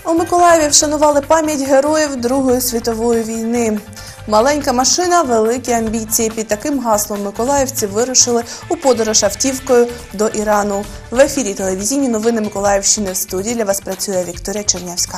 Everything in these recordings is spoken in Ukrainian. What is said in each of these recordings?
У Миколаєві вшанували пам'ять героїв Другої світової війни. Маленька машина – великі амбіції. Під таким гаслом миколаївці вирушили у подорож автівкою до Ірану. В ефірі телевізійні новини Миколаївщини. В студії для вас працює Вікторія Чернявська.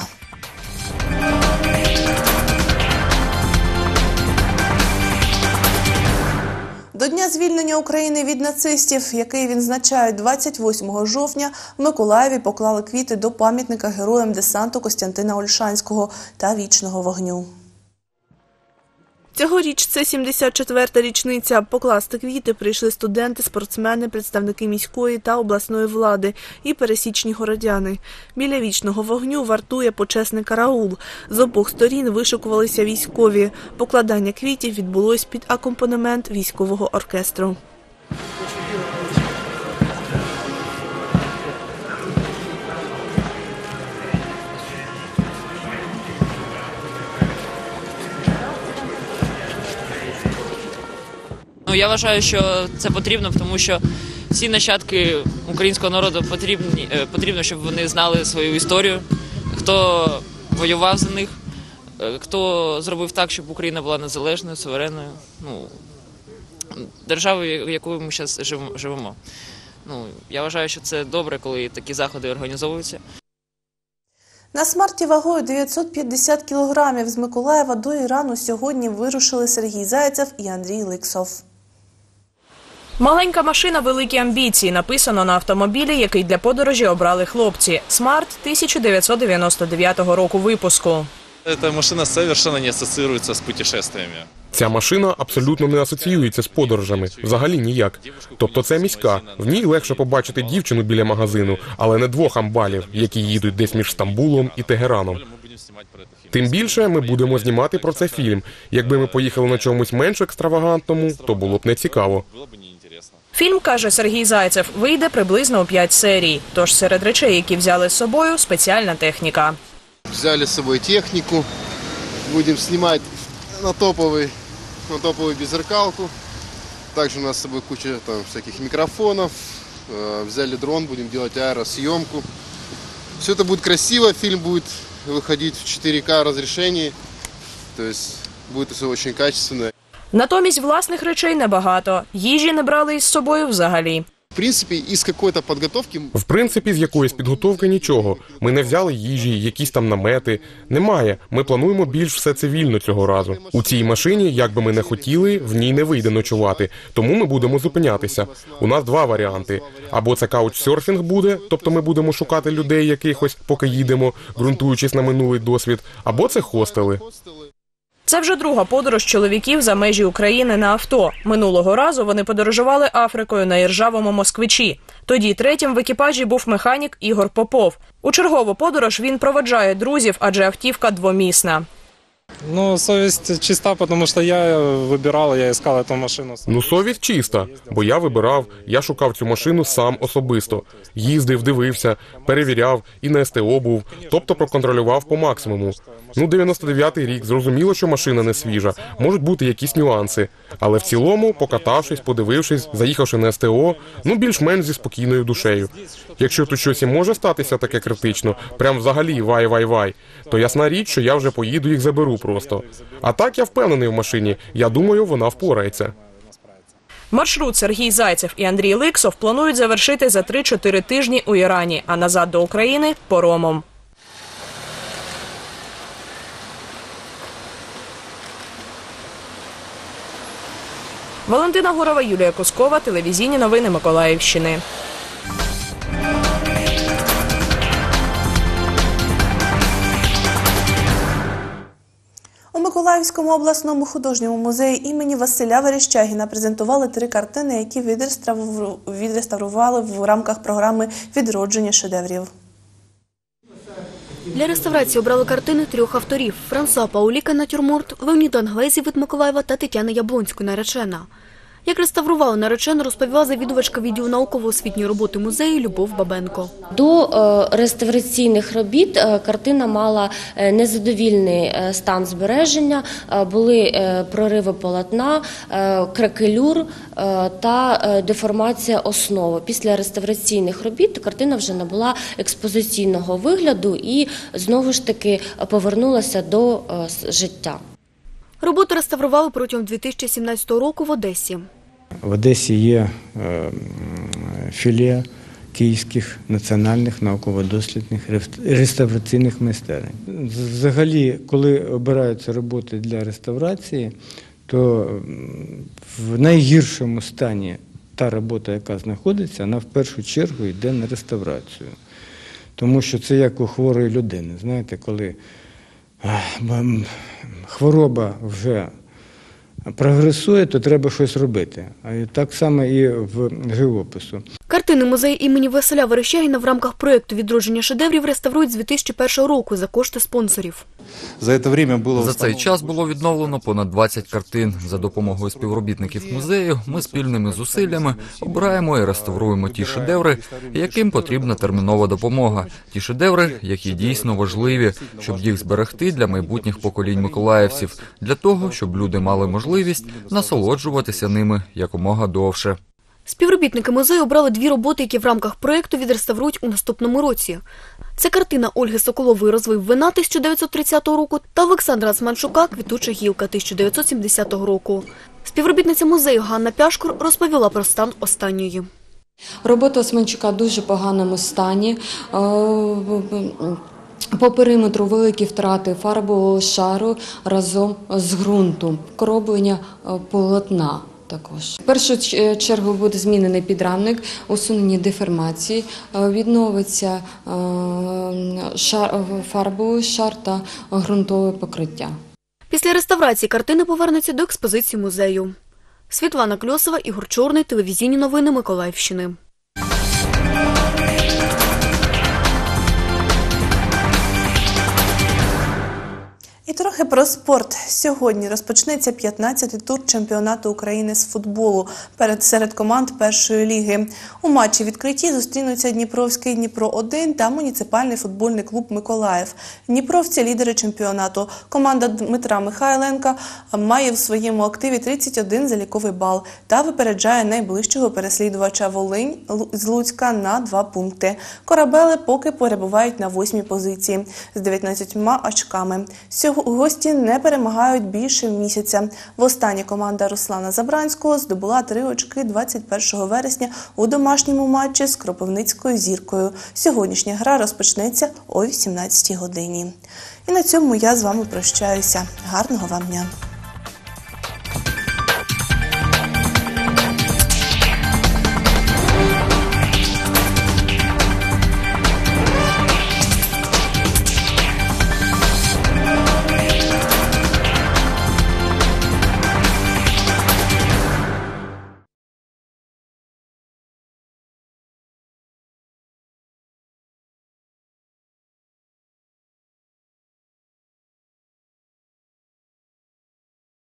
До Дня звільнення України від нацистів, який відзначають 28 жовтня, в Миколаєві поклали квіти до пам'ятника героям десанту Костянтина Ольшанського та Вічного вогню. Цьогоріч це 74-та річниця. Покласти квіти прийшли студенти, спортсмени, представники міської та обласної влади і пересічні городяни. Біля Вічного вогню вартує почесний караул. З обох сторін вишикувалися військові. Покладання квітів відбулось під акомпанемент військового оркестру. Я вважаю, що це потрібно, тому що всі нащадки українського народу потрібно, щоб вони знали свою історію, хто воював за них, хто зробив так, щоб Україна була незалежною, суверенною, державою, в якою ми зараз живемо. Я вважаю, що це добре, коли такі заходи організовуються. На смарті вагою 950 кілограмів з Миколаєва до Ірану сьогодні вирушили Сергій Зайцев і Андрій Ликсов. Маленька машина – великі амбіції, написано на автомобілі, який для подорожі обрали хлопці. «Смарт» 1999 року випуску. Ця машина совершенно не асоціюється з подорожами. Ця машина абсолютно не асоціюється з подорожами, взагалі ніяк. Тобто це міська, в ній легше побачити дівчину біля магазину, але не двох амбалів, які їдуть десь між Стамбулом і Тегераном. Тим більше ми будемо знімати про це фільм. Якби ми поїхали на чомусь менш екстравагантному, то було б не цікаво. Фільм, каже Сергій Зайцев, вийде приблизно у 5 серій. Тож серед речей, які взяли з собою – спеціальна техніка. Взяли з собою техніку, будемо знімати на топову беззеркалку. Також у нас з собою куча всяких мікрофонів. Взяли дрон, будемо робити аеросйомку. Все це буде красиво, фільм буде виходити в 4К розрішенні. Тобто буде все дуже качественно. Натомість власних речей небагато. Їжі не брали із собою взагалі. В принципі, з якоїсь підготовки нічого. Ми не взяли їжі, якісь там намети. Немає. Ми плануємо більш все цивільно цього разу. У цій машині, як би ми не хотіли, в ній не вийде ночувати. Тому ми будемо зупинятися. У нас два варіанти. Або це каучсерфінг буде, тобто ми будемо шукати людей якихось, поки їдемо, ґрунтуючись на минулий досвід, або це хостели. Це вже друга подорож чоловіків за межі України на авто. Минулого разу вони подорожували Африкою на іржавому москвичі. Тоді третім в екіпажі був механік Ігор Попов. У чергову подорож він проведжає друзів, адже автівка двомісна. Совість чиста, тому що я вибирав, я шукав цю машину. Совість чиста, бо я вибирав, я шукав цю машину сам особисто. Їздив, дивився, перевіряв і на СТО був, тобто проконтролював по максимуму. 99-й рік, зрозуміло, що машина не свіжа, можуть бути якісь нюанси. Але в цілому, покатавшись, подивившись, заїхавши на СТО, більш-менш зі спокійною душею. Якщо тут щось і може статися таке критично, прям взагалі вай-вай-вай, то ясна річ, що я вже поїду їх заберу просто. А так я впевнений в машині, я думаю, вона впорається. Маршрут Сергій Зайцев і Андрій Ликсов планують завершити за 3-4 тижні у Ірані, а назад до України – паромом. Валентина Гурова, Юлія Кускова, телевізійні новини Миколаївщини. У Миколаївському обласному художньому музеї імені Василя Верещагіна презентували 3 картини, які відреставрували в рамках програми «Відродження шедеврів». Для реставрації обрали картини 3 авторів – Франсуа Пауліка «Натюрморт», Леоніда Англезі «Вид Миколаєва» та Тетяни Яблонської «Наречена». Як реставрували наречену, розповіла завідувачка відділу науково-освітньої роботи музею Любов Бабенко. До реставраційних робіт картина мала незадовільний стан збереження, були прориви полотна, кракелюр та деформація основи. Після реставраційних робіт картина вже набула експозиційного вигляду і знову ж таки повернулася до життя. Роботу реставрували протягом 2017 року в Одесі. В Одесі є філія Київських національних науково-дослідних реставраційних майстерень. Взагалі, коли обираються роботи для реставрації, то в найгіршому стані та робота, яка знаходиться, вона в першу чергу йде на реставрацію. Тому що це як у хворої людини. Знаєте, коли хвороба вже прогресує, то треба щось робити. А так само і в живопису. Картини музею імені Василя Верещагіна в рамках проєкту «Відродження шедеврів» реставрують з 2001 року за кошти спонсорів. За цей час було відновлено понад 20 картин. За допомогою співробітників музею ми спільними зусиллями обираємо і реставруємо ті шедеври, яким потрібна термінова допомога. Ті шедеври, які дійсно важливі, щоб їх зберегти для майбутніх поколінь миколаївців, для того, щоб люди мали можливість насолоджуватися ними якомога довше. Співробітники музею обрали 2 роботи, які в рамках проєкту відреставрують у наступному році. Це картина Ольги Соколової «Розлив вина» 1930 року та Олександра Османчука «Квітуча гілка» 1970 року. Співробітниця музею Ганна Пяшкур розповіла про стан останньої. Робота Османчука в дуже поганому стані. По периметру великі втрати фарбового шару разом з ґрунтом, кроблення полотна. Також. В першу чергу буде змінений підрамник, усунені деформації, відновиться фарбовий шар та ґрунтове покриття. Після реставрації картини повернуться до експозиції музею. Світлана Кльосова, Ігор Чорний, телевізійні новини Миколаївщини. І трохи про спорт. Сьогодні розпочнеться 15-й тур чемпіонату України з футболу серед команд першої ліги. У матчі відкритті зустрінуться Дніпровський «Дніпро-1» та муніципальний футбольний клуб «Миколаїв». Дніпровці – лідери чемпіонату. Команда Дмитра Михайленка має в своєму активі 31 заліковий бал та випереджає найближчого переслідувача «Волинь» з Луцька на 2 пункти. «Корабели» поки перебувають на 8-й позиції з 19 очками. Гості не перемагають більше місяця. Востаннє команда Руслана Забранського здобула 3 очки 21 вересня у домашньому матчі з Кропивницькою «Зіркою». Сьогоднішня гра розпочнеться о 18-й годині. І на цьому я з вами прощаюся. Гарного вам дня!